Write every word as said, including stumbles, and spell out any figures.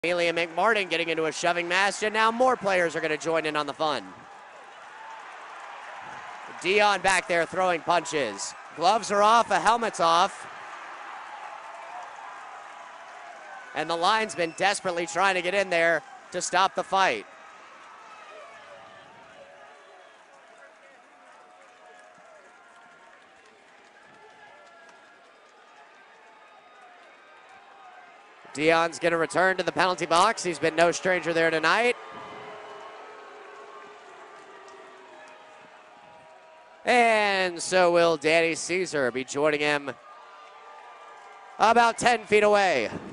Amelia McMartin getting into a shoving match, and now more players are going to join in on the fun. Dion back there throwing punches. Gloves are off, a helmet's off. And the linesman desperately trying to get in there to stop the fight. Dion's going to return to the penalty box. He's been no stranger there tonight. And so will Danny Cesarz be joining him about ten feet away